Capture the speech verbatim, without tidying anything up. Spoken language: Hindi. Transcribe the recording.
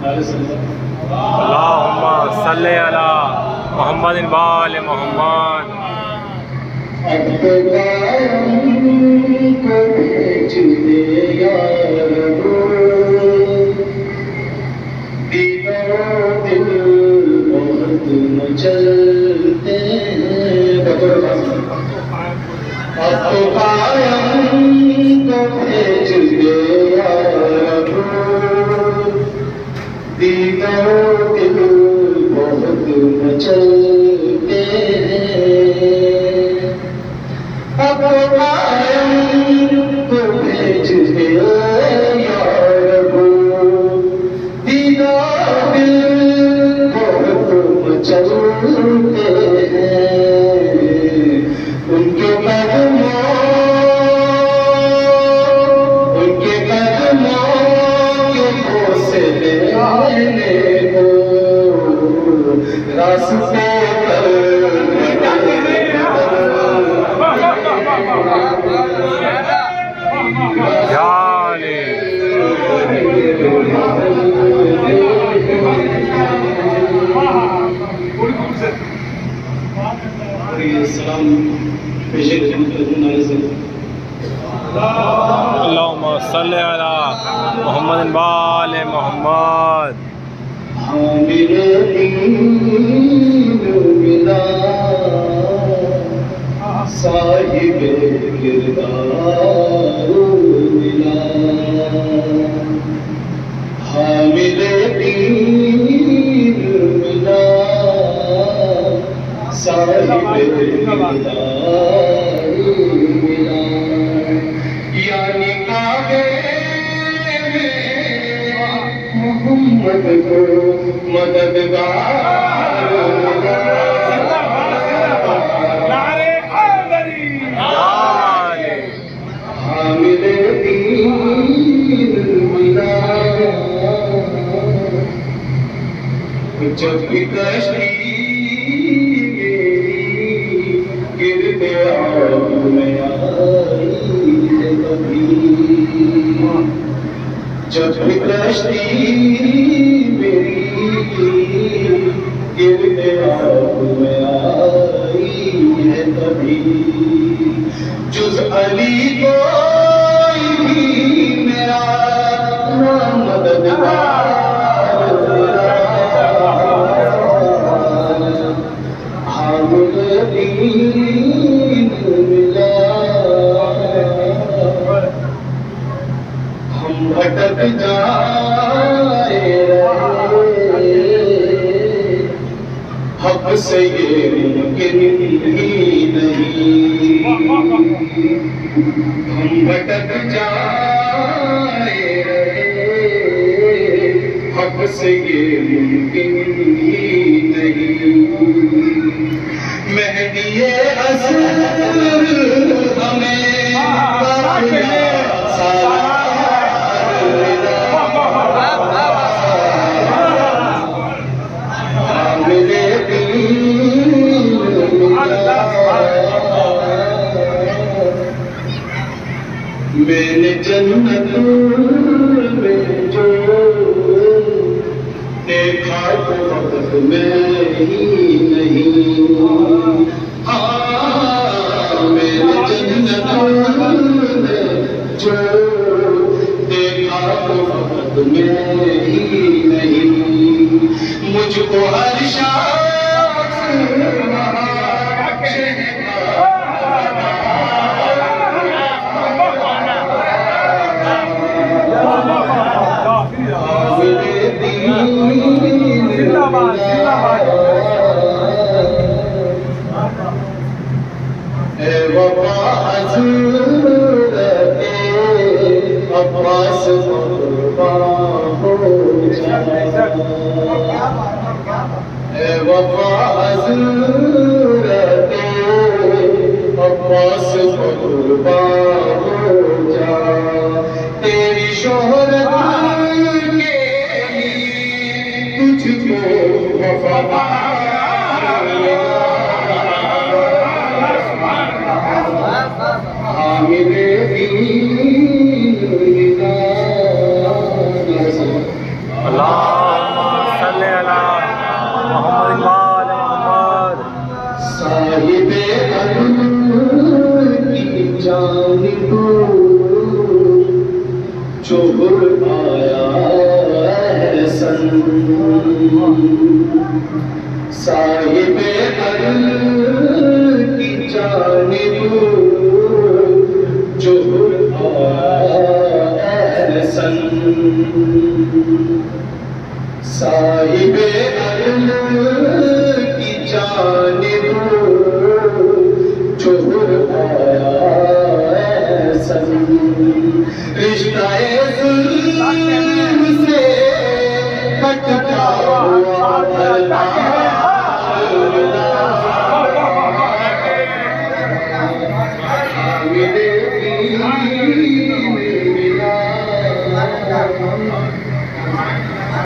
अल्लाहुम्मा सल्ली अला मुहम्मदिन व आले मुहम्मद। चलते अब तो कायम को भेज दे यार, दीदारो दिल बहुत मचलते हैं। अब तो कायम को भेज दे यार, दीदारो दिल बहुत मचलते हैं। उनके कदमों उनके कदमों के भरोसे लेने को रास्ते पर सलाम पेशे अल्लाहुम्मा सल्ली अला मुहम्मदिन व आले मुहम्मद। मेरे मिला साहिब किरदार मिला, हाँ मेरे दीन मिला साहिब किरदार मिला। यानी काबे में मोहम्मद को मददगार मिला। नारे हैदरी हामिद दीन मिला। जब भी कश्ती गिरते आग में आई है कभी, जब भी कश्ती मेरी गिरते आग में आई है कभी, जुज़ अली कोई भी मेरा ना मददगार मिला। हामिद दीन मिला। हम भटक जाए रहे हक से ये मुमकिन ही नहीं। हम भटक जाए रहे हक से ये मुमकिन ही नहीं। मेहदीए असल हमें मैंने जन्नत में जो देखा तो वक्त में ही नहीं। हाँ मैंने जन्नत में जो देखा तो वक्त में ही नहीं। मुझको हर शख्स अब्बास वफा हज़रते अब्बास कुर्बान हो जा। तेरी शोहरत के लिए तुझको वफादार हामिद दीन मिला। अल्लाह जोहर आया एहसन साहिबे अल की जानिब जोहर आया एहसन साहिबे अल की जानिब जोहर आया एहसन रिश्ता से कटता हुआ